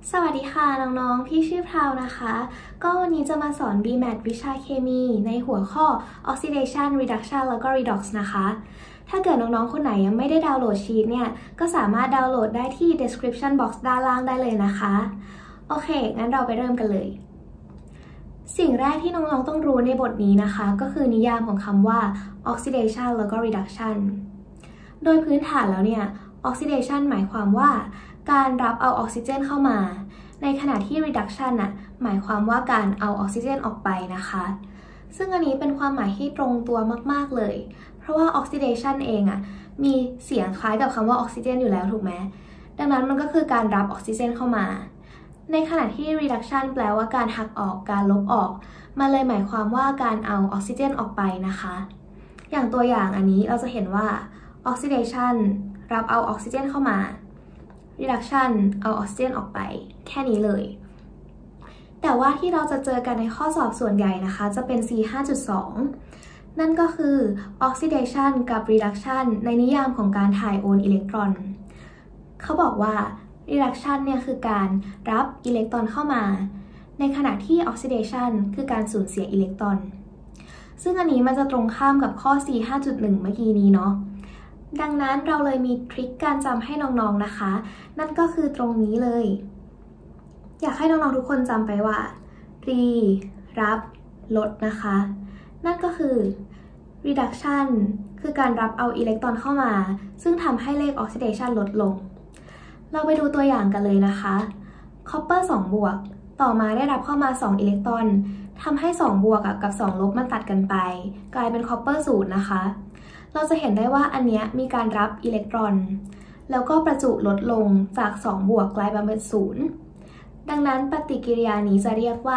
สวัสดีค่ะน้องๆพี่ชื่อพราวนะคะก็วันนี้จะมาสอน BMAT วิชาเคมีในหัวข้อ Oxidation Reduction แล้วก็ Redox นะคะถ้าเกิดน้องๆคนไหนยังไม่ได้ดาวน์โหลดชีทเนี่ยก็สามารถดาวน์โหลดได้ที่ description box ด้านล่างได้เลยนะคะโอเคงั้นเราไปเริ่มกันเลยสิ่งแรกที่น้องๆต้องรู้ในบทนี้นะคะก็คือนิยามของคำว่า Oxidation แล้วก็ Reduction โดยพื้นฐานแล้วเนี่ย Oxidation หมายความว่าการรับเอาออกซิเจนเข้ามาในขณะที่ reduction น่ะหมายความว่าการเอาออกซิเจนออกไปนะคะซึ่งอันนี้เป็นความหมายที่ตรงตัวมากๆเลยเพราะว่า oxidation เองมีเสียงคล้ายกับคำว่าออกซิเจนอยู่แล้วถูกไหมดังนั้นมันก็คือการรับออกซิเจนเข้ามาในขณะที่ reduction แปลว่าการหักออกการลบออกมาเลยหมายความว่าการเอาออกซิเจนออกไปนะคะอย่างตัวอย่างอันนี้เราจะเห็นว่า oxidation รับเอาออกซิเจนเข้ามาreduction เอาออกซิเจนออกไปแค่นี้เลยแต่ว่าที่เราจะเจอกันในข้อสอบส่วนใหญ่นะคะจะเป็น C5.2 นั่นก็คือ oxidation กับ reduction ในนิยามของการถ่ายโอนอิเล็กตรอนเขาบอกว่า reduction เนี่ยคือการรับอิเล็กตรอนเข้ามาในขณะที่ oxidation คือการสูญเสียอิเล็กตรอนซึ่งอันนี้มันจะตรงข้ามกับข้อ C5.1 เมื่อกี้นี้เนาะดังนั้นเราเลยมีทริคการจำให้น้องๆนะคะนั่นก็คือตรงนี้เลยอยากให้น้องๆทุกคนจำไปว่ารับลดนะคะนั่นก็คือ reduction คือการรับเอาอิเล็กตรอนเข้ามาซึ่งทำให้เลข oxidation ลดลงเราไปดูตัวอย่างกันเลยนะคะ copper 2 บวกต่อมาได้รับเข้ามา2อิเล็กตรอนทำให้2บวกกับ2ลบมันตัดกันไปกลายเป็น copper 0นะคะเราจะเห็นได้ว่าอันนี้มีการรับอิเล็กตรอนแล้วก็ประจุลดลงจาก2บวกกลายมาเป็น0ดังนั้นปฏิกิริยานี้จะเรียกว่า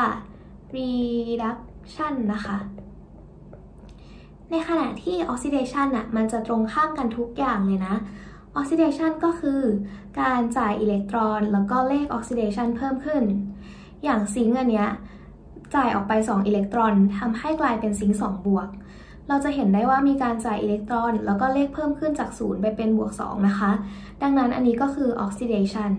reduction นะคะในขณะที่ oxidation มันจะตรงข้ามกันทุกอย่างเลยนะ oxidation ก็คือการจ่ายอิเล็กตรอนแล้วก็เลข oxidation เพิ่มขึ้นอย่างซิงค์อันเนี้ยจ่ายออกไป2อิเล็กตรอนทำให้กลายเป็นซิงค์2บวกเราจะเห็นได้ว่ามีการจ่ายอิเล็กตรอนแล้วก็เลขเพิ่มขึ้นจาก0ไปเป็น-2นะคะดังนั้นอันนี้ก็คือ oxidation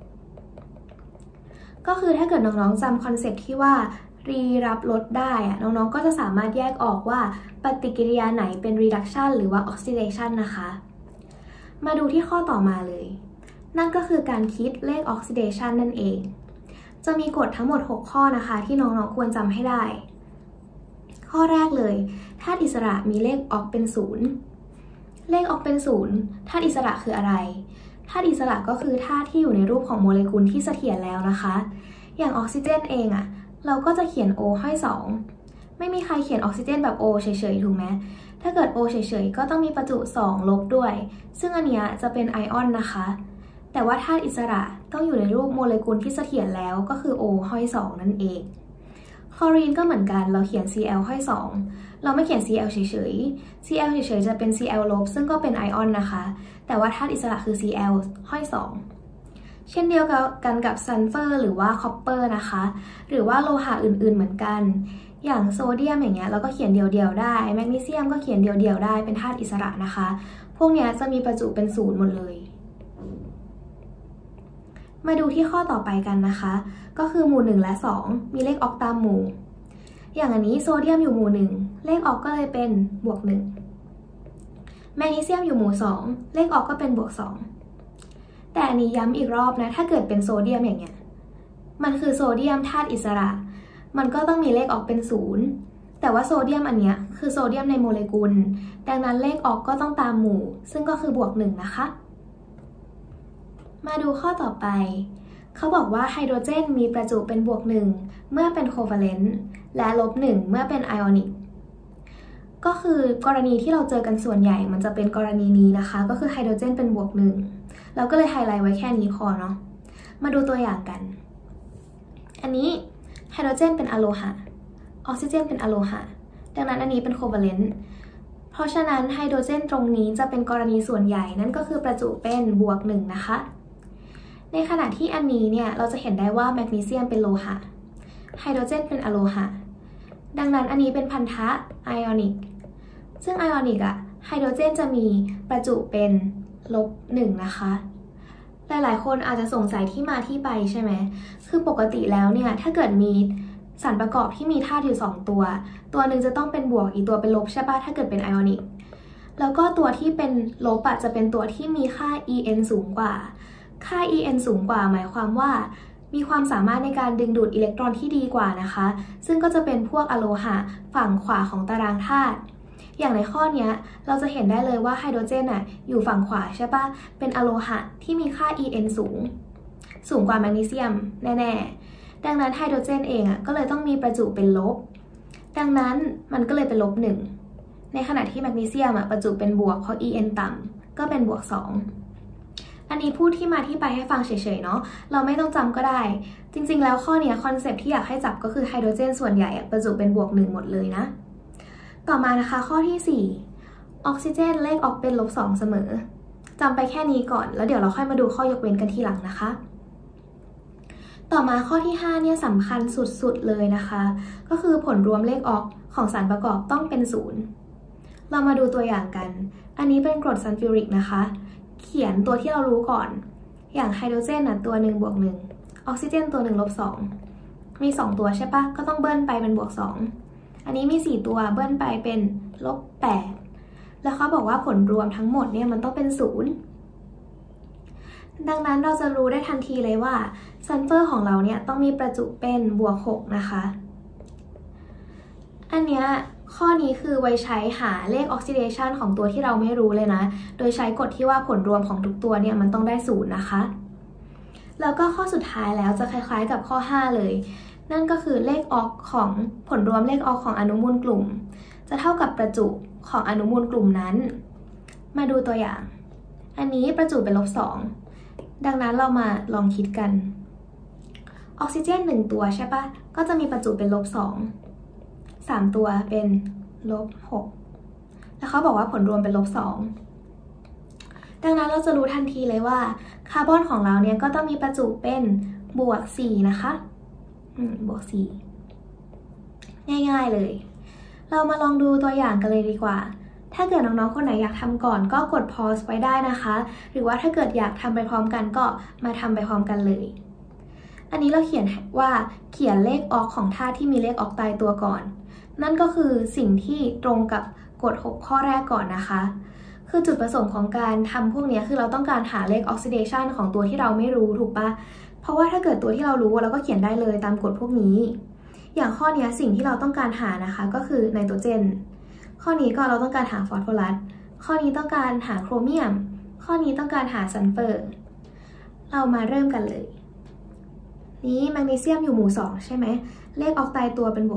ก็คือถ้าเกิดน้องๆจำคอนเซ็ปต์ที่ว่ารับลดได้น้องๆก็จะสามารถแยกออกว่าปฏิกิริยาไหนเป็น reduction หรือว่า oxidation นะคะมาดูที่ข้อต่อมาเลยนั่นก็คือการคิดเลข oxidation นั่นเองจะมีกฎทั้งหมด6ข้อนะคะที่น้องๆควรจำให้ได้ข้อแรกเลยธาตุอิสระมีเลขออกเป็น0เลขออกเป็น0ธาตุอิสระคืออะไรธาตุอิสระก็คือธาตุที่อยู่ในรูปของโมเลกุลที่เสถียรแล้วนะคะอย่างออกซิเจนเองเราก็จะเขียน O ห้อย2ไม่มีใครเขียนออกซิเจนแบบ O เฉยๆถูกไหมถ้าเกิด O เฉยๆก็ต้องมีประจุ2ลบด้วยซึ่งอันนี้จะเป็นไอออนนะคะแต่ว่าธาตุอิสระต้องอยู่ในรูปโมเลกุลที่เสถียรแล้วก็คือ O ห้อย2นั่นเองคลอรีนก็เหมือนกันเราเขียน Cl ห้อย2เราไม่เขียน Cl เฉยๆ Cl เฉยๆจะเป็น Cl ลบซึ่งก็เป็นไอออนนะคะแต่ว่าธาตุอิสระคือ Cl ห้อย2เช่นเดียวกันกับซัลเฟอร์หรือว่าคอปเปอร์นะคะหรือว่าโลหะอื่นๆเหมือนกันอย่างโซเดียมอย่างเงี้ยเราก็เขียนเดี่ยวๆได้แมกนีเซียมก็เขียนเดี่ยวๆได้เป็นธาตุอิสระนะคะพวกนี้จะมีประจุเป็น0หมดเลยมาดูที่ข้อต่อไปกันนะคะก็คือหมู่1และ2มีเลขออกตามหมู่อย่างอันนี้โซเดียมอยู่หมู่1เลขออกก็เลยเป็น-1แมกนีเซียมอยู่หมู่2เลขออกก็เป็น-2แต่อันนี้ย้ำอีกรอบนะถ้าเกิดเป็นโซเดียมอย่างเงี้ยมันคือโซเดียมธาตุอิสระมันก็ต้องมีเลขออกเป็น0แต่ว่าโซเดียมอันเนี้ยคือโซเดียมในโมเลกุลดังนั้นเลขออกก็ต้องตามหมู่ซึ่งก็คือ+1นะคะมาดูข้อต่อไปเขาบอกว่าไฮโดรเจนมีประจุเป็น+1เมื่อเป็นโควาเลนต์และ-1เมื่อเป็นไอออนิกก็คือกรณีที่เราเจอกันส่วนใหญ่มันจะเป็นกรณีนี้นะคะก็คือไฮโดรเจนเป็น+1เราก็เลยไฮไลท์ไว้แค่นี้พอเนาะมาดูตัวอย่างกันอันนี้ไฮโดรเจนเป็นอะโลหะออกซิเจนเป็นอะโลหะดังนั้นอันนี้เป็นโควาเลนต์เพราะฉะนั้นไฮโดรเจนตรงนี้จะเป็นกรณีส่วนใหญ่นั่นก็คือประจุเป็น+1นะคะในขณะที่อันนี้เนี่ยเราจะเห็นได้ว่าแมกนีเซียมเป็นโลหะไฮโดรเจนเป็นอะโลหะดังนั้นอันนี้เป็นพันธะไอออนิกซึ่งไอออนิกไฮโดรเจนจะมีประจุเป็น-1นะคะหลายๆคนอาจจะสงสัยที่มาที่ไปใช่ไหมคือปกติแล้วเนี่ยถ้าเกิดมีสารประกอบที่มีธาตุอยู่2ตัวหนึ่งจะต้องเป็นบวกอีกตัวเป็นลบใช่ปะถ้าเกิดเป็นไอออนิกแล้วก็ตัวที่เป็นลบจะเป็นตัวที่มีค่า En สูงกว่าค่า En สูงกว่าหมายความว่ามีความสามารถในการดึงดูดอิเล็กตรอนที่ดีกว่านะคะซึ่งก็จะเป็นพวกอะโลหะฝั่งขวาของตารางธาตุอย่างในข้อนี้เราจะเห็นได้เลยว่าไฮโดรเจนอยู่ฝั่งขวาใช่ปะเป็นอะโลหะที่มีค่า En สูงกว่าแมกนีเซียมแน่ๆดังนั้นไฮโดรเจนเองก็เลยต้องมีประจุเป็นลบดังนั้นมันก็เลยเป็นลบ1ในขณะที่แมกนีเซียมประจุเป็นบวกเพราะ En ต่ำก็เป็นบวก2อันนี้พูดที่มาที่ไปให้ฟังเฉยๆเนาะเราไม่ต้องจำก็ได้จริงๆแล้วข้อนี้คอนเซปต์ที่อยากให้จับก็คือไฮโดรเจนส่วนใหญ่ประจุเป็นบวก1หมดเลยนะต่อมานะคะข้อที่4ออกซิเจนเลขออกเป็นลบ2เสมอจำไปแค่นี้ก่อนแล้วเดี๋ยวเราค่อยมาดูข้อยกเว้นกันทีหลังนะคะต่อมาข้อที่5เนี่ยสำคัญสุดๆเลยนะคะก็คือผลรวมเลขออกของสารประกอบต้องเป็น0เรามาดูตัวอย่างกันอันนี้เป็นกรดซัลฟิวริกนะคะเขียนตัวที่เรารู้ก่อนอย่างไฮโดรเจนตัว1บวก1ออกซิเจนตัว1ลบ2มี2ตัวใช่ปะก็ต้องเบิ้ลไปเป็นบวก2อันนี้มี4ตัวเบิ้ลไปเป็นลบ8แล้วเขาบอกว่าผลรวมทั้งหมดเนี่ยมันต้องเป็น0ดังนั้นเราจะรู้ได้ทันทีเลยว่าซัลเฟอร์ของเราเนี่ยต้องมีประจุเป็นบวก6นะคะอันเนี้ยข้อนี้คือไว้ใช้หาเลขออกซิเดชันของตัวที่เราไม่รู้เลยนะโดยใช้กฎที่ว่าผลรวมของทุกตัวเนี่ยมันต้องได้0นะคะแล้วก็ข้อสุดท้ายแล้วจะคล้ายๆกับข้อ5เลยนั่นก็คือเลขออกของผลรวมเลขออกของอนุมูลกลุ่มจะเท่ากับประจุของอนุมูลกลุ่มนั้นมาดูตัวอย่างอันนี้ประจุเป็นลบ2ดังนั้นเรามาลองคิดกันออกซิเจน1ตัวใช่ปะก็จะมีประจุเป็นลบ2 3ตัวเป็นลบ6แล้วเขาบอกว่าผลรวมเป็นลบ2ดังนั้นเราจะรู้ทันทีเลยว่าคาร์บอนของเราเนี่ยก็ต้องมีประจุเป็นบวก4นะคะบวก4ง่ายๆเลยเรามาลองดูตัวอย่างกันเลยดีกว่าถ้าเกิดน้องๆคนไหนอยากทำก่อนก็กด pause ไว้ได้นะคะหรือว่าถ้าเกิดอยากทำไปพร้อมกันก็มาทำไปพร้อมกันเลยอันนี้เราเขียนเลขออกของธาตุที่มีเลขออกตายตัวก่อนนั่นก็คือสิ่งที่ตรงกับกฎ6ข้อแรกก่อนนะคะคือจุดประสงค์ของการทำพวกนี้คือเราต้องการหาเลขออกซิเดชันของตัวที่เราไม่รู้ถูกปะเพราะว่าถ้าเกิดตัวที่เรารู้เราก็เขียนได้เลยตามกฎพวกนี้อย่างข้อนี้สิ่งที่เราต้องการหานะคะก็คือไนโตรเจนข้อนี้ก็เราต้องการหาฟอสฟอรัสข้อนี้ต้องการหาโครเมียมข้อนี้ต้องการหาซัลเฟอร์เรามาเริ่มกันเลยนี้แมกนีเซียมอยู่หมู่2ใช่ไหมเลขออกตายตัวเป็นบวก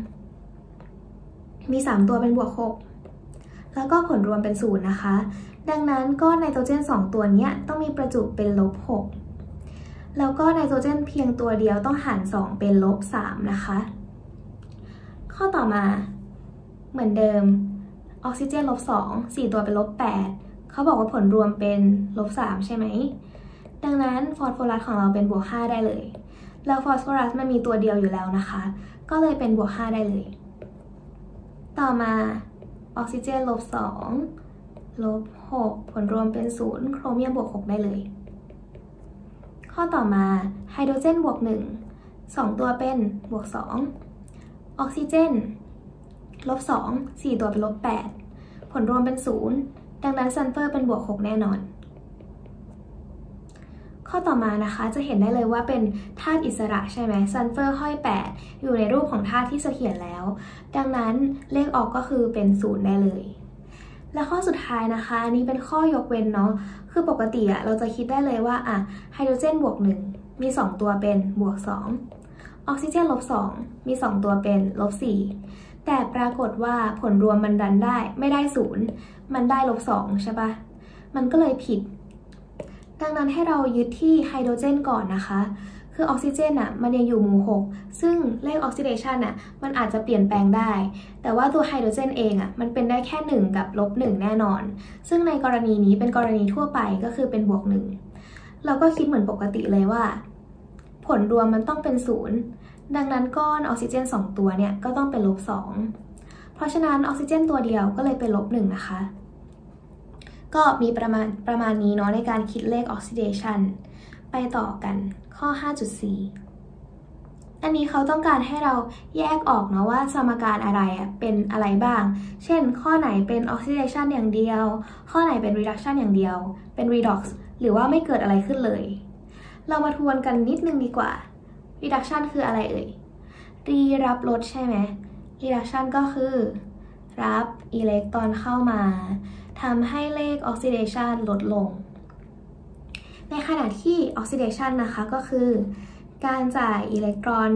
2มี3ตัวเป็นบวก6แล้วก็ผลรวมเป็น0นะคะดังนั้นก้อนไนโตรเจน2ตัวนี้ต้องมีประจุเป็นลบ6แล้วก็ไนโตรเจนเพียงตัวเดียวต้องหาร2เป็นลบ3นะคะข้อต่อมาเหมือนเดิมออกซิเจนลบ2 4ตัวเป็นลบ8เขาบอกว่าผลรวมเป็นลบ3ใช่ไหมดังนั้นฟอสฟอรัสของเราเป็นบวก5ได้เลยแล้วฟอสฟอรัสมันมีตัวเดียวอยู่แล้วนะคะก็เลยเป็นบวก5ได้เลยต่อมาออกซิเจนลบ2ลบ6ผลรวมเป็น0โครเมียมบวก6ได้เลยข้อต่อมาไฮโดรเจนบวก1 2ตัวเป็นบวก2ออกซิเจนลบ2 4ตัวเป็นลบ8ผลรวมเป็น0ดังนั้นซัลเฟอร์เป็นบวก6แน่นอนข้อต่อมานะคะจะเห็นได้เลยว่าเป็นธาตุอิสระใช่ไหมซัลเฟอร์ห้อย8อยู่ในรูปของธาตุที่เสถียรแล้วดังนั้นเลขออกก็คือเป็น0ได้เลยและข้อสุดท้ายนะคะอันนี้เป็นข้อยกเว้นเนาะคือปกติเราจะคิดได้เลยว่าไฮโดรเจนบวก1มี2ตัวเป็นบวก2ออกซิเจนลบ2มี2ตัวเป็นลบ4แต่ปรากฏว่าผลรวมมันดันได้ไม่ได้0มันได้ลบ2ใช่ปะมันก็เลยผิดดังนั้นให้เรายึดที่ไฮโดรเจนก่อนนะคะคือออกซิเจนมันยังอยู่หมู่6ซึ่งเลขออกซิเดชันมันอาจจะเปลี่ยนแปลงได้แต่ว่าตัวไฮโดรเจนเองมันเป็นได้แค่1กับลบ1แน่นอนซึ่งในกรณีนี้เป็นกรณีทั่วไปก็คือเป็นบวก1เราก็คิดเหมือนปกติเลยว่าผลรวมมันต้องเป็น0ดังนั้นก้อนออกซิเจน2ตัวเนี่ยก็ต้องเป็นลบ2เพราะฉะนั้นออกซิเจนตัวเดียวก็เลยเป็นลบ1นะคะก็มีประมาณนี้เนาะในการคิดเลขออกซิเดชันไปต่อกันข้อ 5.4 อันนี้เขาต้องการให้เราแยกออกเนาะว่าสมการอะไรเป็นอะไรบ้างเช่นข้อไหนเป็นออกซิเดชันอย่างเดียวข้อไหนเป็นรีดักชันอย่างเดียวเป็นรีด็อกซ์หรือว่าไม่เกิดอะไรขึ้นเลยเรามาทวนกันนิดนึงดีกว่า reduction คืออะไรเอ่ยรับลดใช่ไหม reduction ก็คือรับอิเล็กตรอนเข้ามาทำให้เลข oxidation ลดลงในขณะที่ oxidation นะคะก็คือการจ่ายอิเล็กตรอน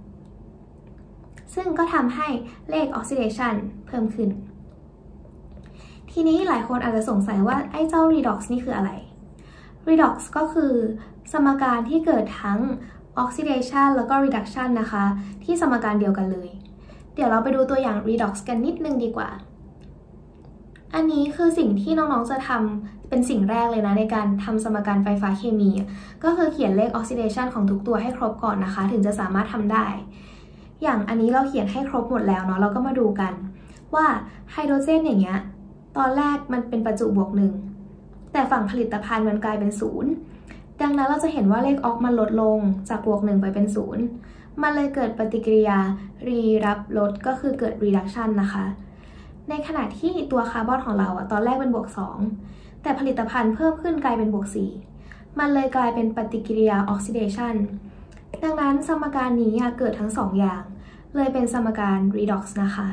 ซึ่งก็ทำให้เลข oxidation เพิ่มขึ้นทีนี้หลายคนอาจจะสงสัยว่าไอ้เจ้า redox นี่คืออะไรredox ก็คือสมการที่เกิดทั้ง oxidation แล้วก็ reduction นะคะที่สมการเดียวกันเลยเดี๋ยวเราไปดูตัวอย่าง redox กันนิดนึงดีกว่าอันนี้คือสิ่งที่น้องๆจะทำเป็นสิ่งแรกเลยนะในการทำสมการไฟฟ้าเคมีก็คือเขียนเลข oxidation ของทุกตัวให้ครบก่อนนะคะถึงจะสามารถทำได้อย่างอันนี้เราเขียนให้ครบหมดแล้วเนาะเราก็มาดูกันว่าไฮโดรเจนอย่างเงี้ยตอนแรกมันเป็นประจุบวก1แต่ฝั่งผลิตภัณฑ์มันกลายเป็น0ดังนั้นเราจะเห็นว่าเลขออกมันลดลงจากบวก1ไปเป็น0มันเลยเกิดปฏิกิริยารับลดก็คือเกิด reduction นะคะในขณะที่ตัวคาร์บอนของเราตอนแรกเป็นบวก2แต่ผลิตภัณฑ์เพิ่มขึ้นกลายเป็นบวก4มันเลยกลายเป็นปฏิกิริยา oxidation ดังนั้นสมการนี้เกิดทั้ง2อย่างเลยเป็นสมการ redox นะคะ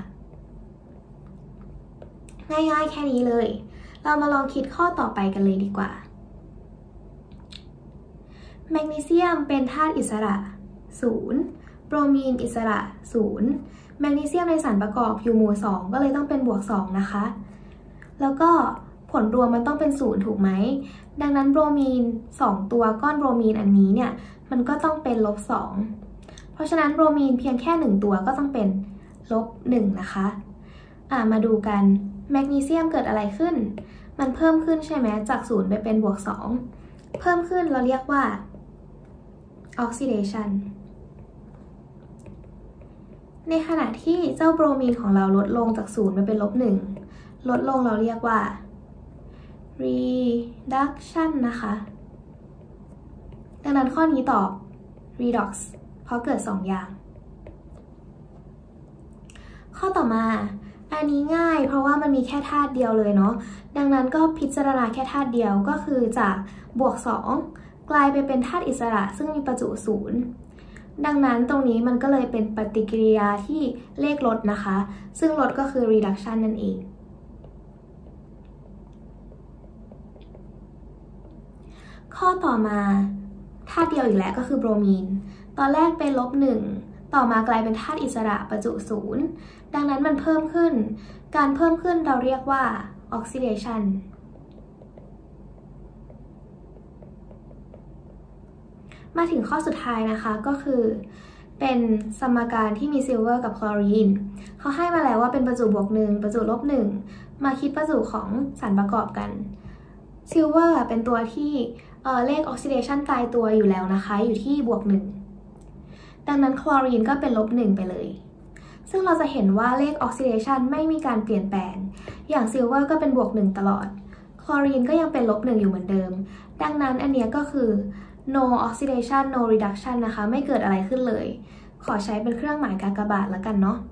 ง่ายๆแค่นี้เลยเรามาลองคิดข้อต่อไปกันเลยดีกว่าแมกนีเซียมเป็นธาตุอิสระ0โบรมีนอิสระ0แมกนีเซียมในสารประกอบอยู่หมู่2ก็เลยต้องเป็นบวก2นะคะแล้วก็ผลรวมมันต้องเป็น0ถูกไหมดังนั้นโบรมีน2ตัวก้อนโบรมีนอันนี้เนี่ยมันก็ต้องเป็น-2เพราะฉะนั้นโบรมีนเพียงแค่1ตัวก็ต้องเป็น-1นะคะมาดูกันแมกนีเซียมเกิดอะไรขึ้นมันเพิ่มขึ้นใช่ไหมจาก0ไปเป็นบวก2เพิ่มขึ้นเราเรียกว่า oxidation ในขณะที่เจ้าโบรมีนของเราลดลงจาก0ไปเป็น-1ลดลงเราเรียกว่า reduction นะคะดังนั้นข้อนี้ตอบ redox เพราะเกิด2อย่างข้อต่อมาอันนี้ง่ายเพราะว่ามันมีแค่ธาตุเดียวเลยเนาะดังนั้นก็พิจารณาแค่ธาตุเดียวก็คือจากบวก2กลายไปเป็นธาตุอิสระซึ่งมีประจุ0ดังนั้นตรงนี้มันก็เลยเป็นปฏิกิริยาที่เลขลดนะคะซึ่งลดก็คือ reduction นั่นเองข้อต่อมาธาตุเดียวอีกแล้วก็คือโบรมีนตอนแรกเป็น-1ต่อมากลายเป็นธาตุอิสระประจุ0ดังนั้นมันเพิ่มขึ้นการเพิ่มขึ้นเราเรียกว่า oxidation มาถึงข้อสุดท้ายนะคะก็คือเป็นสมการที่มีซิลเวอร์กับคลอรีนเขาให้มาแล้วว่าเป็นประจุบวก1ประจุลบ1มาคิดประจุของสารประกอบกันซิลเวอร์เป็นตัวที่เลข oxidation ตายตัวอยู่แล้วนะคะอยู่ที่บวก1ดังนั้นคลอรีนก็เป็น-1ไปเลยซึ่งเราจะเห็นว่าเลข oxidation ไม่มีการเปลี่ยนแปลงอย่างซิลเวอร์ก็เป็นบวก1ตลอดคลอรีนก็ยังเป็น-1อยู่เหมือนเดิมดังนั้นอันนี้ก็คือ no oxidation no reduction นะคะไม่เกิดอะไรขึ้นเลยขอใช้เป็นเครื่องหมายกากบาทแล้วกันเนาะ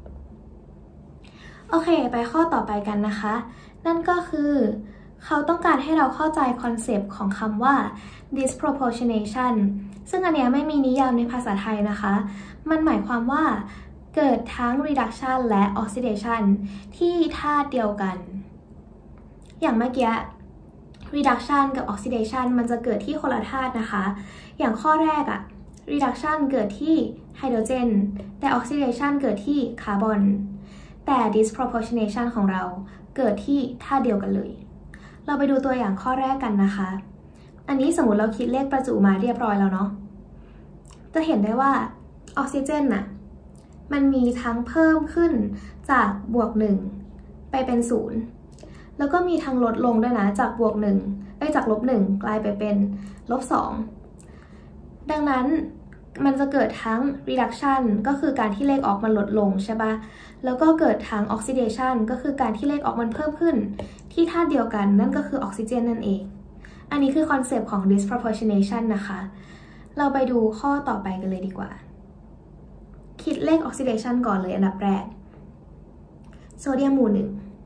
โอเคไปข้อต่อไปกันนะคะนั่นก็คือเขาต้องการให้เราเข้าใจคอนเซปต์ของคำว่า disproportionation ซึ่งอันเนี้ยไม่มีนิยามในภาษาไทยนะคะมันหมายความว่าเกิดทั้ง reduction และ oxidation ที่ธาตุเดียวกันอย่างเมื่อกี้ reduction กับ oxidation มันจะเกิดที่คนละธาตุนะคะอย่างข้อแรกreduction เกิดที่ไฮโดรเจนแต่ oxidation เกิดที่คาร์บอนแต่ disproportionation ของเราเกิดที่ธาตุเดียวกันเลยเราไปดูตัวอย่างข้อแรกกันนะคะอันนี้สมมติเราคิดเลขประจุมาเรียบร้อยแล้วเนาะจะเห็นได้ว่าออกซิเจนมันมีทั้งเพิ่มขึ้นจากบวก1ไปเป็น0แล้วก็มีทั้งลดลงด้วยนะจากบวก1จากลบ1กลายไปเป็นลบ2ดังนั้นมันจะเกิดทั้ง reduction ก็คือการที่เลขออกมันลดลงใช่ปะแล้วก็เกิดทั้ง oxidation ก็คือการที่เลขออกมันเพิ่มขึ้นที่ธาตุเดียวกันนั่นก็คือออกซิเจนนั่นเองอันนี้คือคอนเซปต์ของ disproportionation นะคะเราไปดูข้อต่อไปกันเลยดีกว่าคิดเลข oxidation ก่อนเลยอันดับแรกโซเดียมหมู่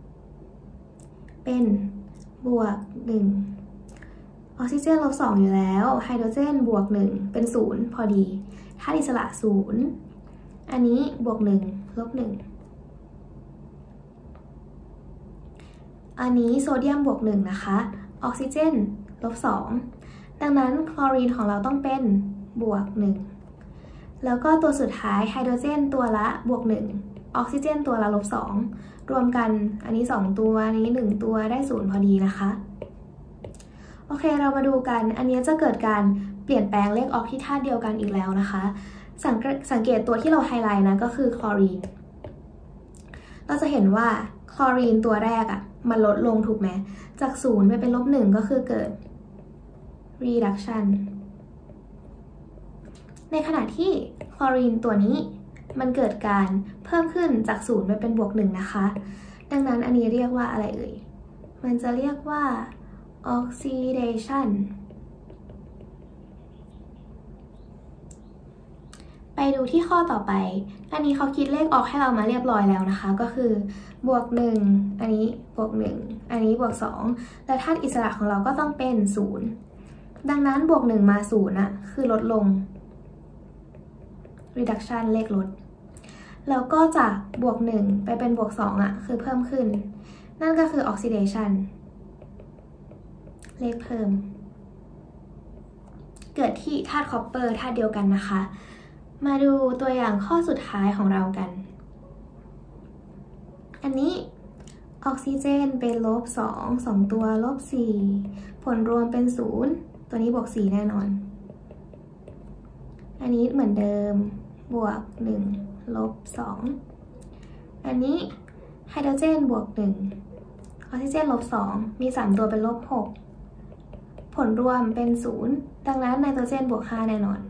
1เป็นบวก1ออกซิเจนลบ2อยู่แล้วไฮโดรเจนบวก1เป็น0พอดีธาตุอิสระ0อันนี้บวก1ลบ1อันนี้โซเดียมบวก1นะคะออกซิเจนลบ2ดังนั้นคลอรีนของเราต้องเป็นบวก1แล้วก็ตัวสุดท้ายไฮโดรเจนตัวละบวก1ออกซิเจนตัวละลบ2รวมกันอันนี้2ตัวอันนี้1ตัวได้0พอดีนะคะโอเคเรามาดูกันอันนี้จะเกิดการเปลี่ยนแปลงเลขออกที่ธาตุเดียวกันอีกแล้วนะคะสังเกตตัวที่เราไฮไลท์นะก็คือคลอรีนเราจะเห็นว่าคลอรีนตัวแรกอ่ะมันลดลงถูกไหมจาก0ไปเป็นลบ1ก็คือเกิด reduction ในขณะที่คลอรีนตัวนี้มันเกิดการเพิ่มขึ้นจาก0ไปเป็นบวก1นะคะดังนั้นอันนี้เรียกว่าอะไรเอ่ยมันจะเรียกว่า oxidation ไปดูที่ข้อต่อไปอันนี้เขาคิดเลขออกให้เรามาเรียบร้อยแล้วนะคะก็คือบวก1อันนี้บวก1อันนี้บวก2และธาตุอิสระของเราก็ต้องเป็น0ดังนั้นบวก1มา0น่ะคือลดลง reduction เลขลดแล้วก็จากบวก1ไปเป็นบวก2อ่ะคือเพิ่มขึ้นนั่นก็คือ oxidation เลขเพิ่มเกิดที่ธาตุคอปเปอร์ธาตุเดียวกันนะคะมาดูตัวอย่างข้อสุดท้ายของเรากันอันนี้ออกซิเจนเป็นลบ2ตัวลบ4ผลรวมเป็น0ตัวนี้บวก4แน่นอนอันนี้เหมือนเดิมบวก1ลบ2อันนี้ไฮโดรเจนบวก1ออกซิเจนลบ2มี3ตัวเป็นลบ6ผลรวมเป็น0ดังนั้นไนโตรเจนบวก5แน่นอน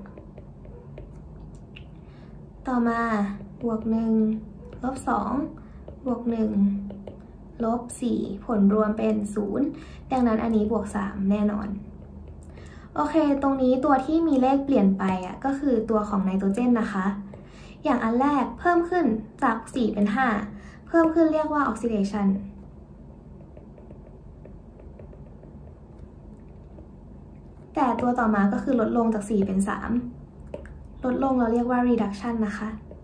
ต่อมาบวก1ลบ2บวก1ลบ4ผลรวมเป็น0ดังนั้นอันนี้บวก3แน่นอนโอเคตรงนี้ตัวที่มีเลขเปลี่ยนไปอ่ะก็คือตัวของไนโตรเจนนะคะอย่างอันแรกเพิ่มขึ้นจาก4เป็น5เพิ่มขึ้นเรียกว่าออกซิเดชันแต่ตัวต่อมาก็คือลดลงจาก4เป็น3ลดลงเราเรียกว่า reduction นะคะ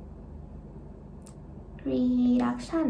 reduction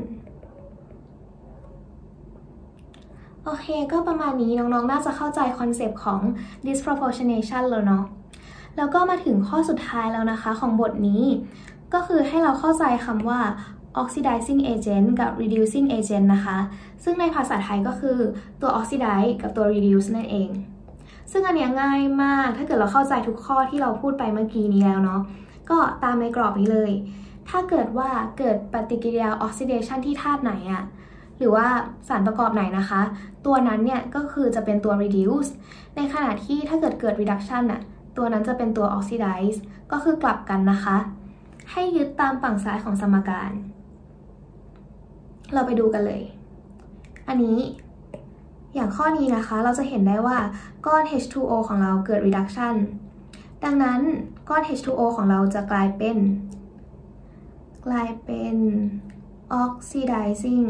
โอเคก็ประมาณนี้น้องๆน่าจะเข้าใจคอนเซปต์ของ disproportionation แล้วเนาะแล้วก็มาถึงข้อสุดท้ายแล้วนะคะของบทนี้ก็คือให้เราเข้าใจคำว่า oxidizing agent กับ reducing agent นะคะซึ่งในภาษาไทยก็คือตัว oxidize กับตัว reduce นั่นเองซึ่งอันนี้ง่ายมากถ้าเกิดเราเข้าใจทุกข้อที่เราพูดไปเมื่อกี้นี้แล้วเนาะก็ตามในกรอบนี้เลยถ้าเกิดว่าเกิดปฏิกิริยา oxidation ที่ธาตุไหนอะหรือว่าสารประกอบไหนนะคะตัวนั้นเนี่ยก็คือจะเป็นตัว reduce ในขณะที่ถ้าเกิด reduction อะตัวนั้นจะเป็นตัว oxidize ก็คือกลับกันนะคะให้ยึดตามฝั่งซ้ายของสมการเราไปดูกันเลยอันนี้อย่างข้อนี้นะคะเราจะเห็นได้ว่าก้อน H2O ของเราเกิด reduction ดังนั้นก้อน H2O ของเราจะกลายเป็น oxidizing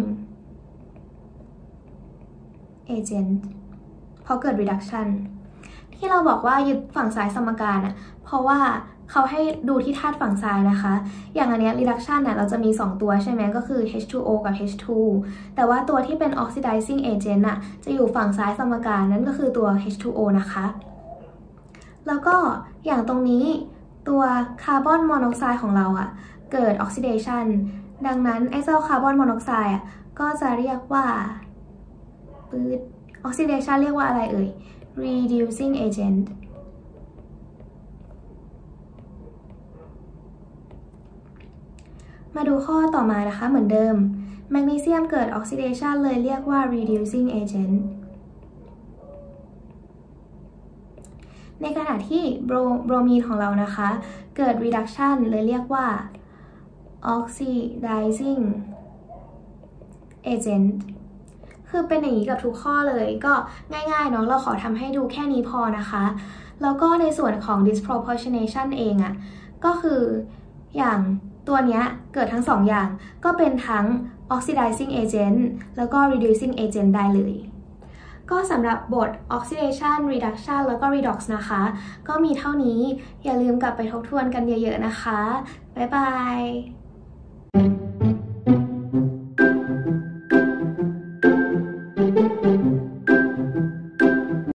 agent เพราะเกิด reduction ที่เราบอกว่ายึดฝั่งซ้ายสมการอ่ะเพราะว่าเขาให้ดูที่ธาตุฝั่งซ้ายนะคะอย่างอันนี้ reduction เนี่ยเราจะมี2ตัวใช่ไหมก็คือ H2O กับ H2 แต่ว่าตัวที่เป็น oxidizing agent น่ะจะอยู่ฝั่งซ้ายสมการนั่นก็คือตัว H2O นะคะแล้วก็อย่างตรงนี้ตัวคาร์บอนมอนอกไซด์ของเราอ่ะเกิด oxidation ดังนั้นไอ้เจ้าคาร์บอนมอนอกไซด์อ่ะก็จะเรียกว่าoxidation เรียกว่าอะไรเอ่ย reducing agentมาดูข้อต่อมานะคะเหมือนเดิมแมกนีเซียมเกิดออกซิเดชันเลยเรียกว่า reducing agent ในขณะที่โบรมีนของเรานะคะเกิด reduction เลยเรียกว่า oxidizing agent คือเป็นอย่างนี้กับทุกข้อเลยก็ง่ายๆเนาะเราขอทำให้ดูแค่นี้พอนะคะแล้วก็ในส่วนของ disproportionation เองอะก็คืออย่างตัวเนี้ยเกิดทั้ง2 อย่างก็เป็นทั้ง oxidizing agent แล้วก็ reducing agent ได้เลยก็สำหรับบท oxidation reduction แล้วก็ redox นะคะก็มีเท่านี้อย่าลืมกลับไปทบทวนกันเยอะๆนะคะบ๊ายบาย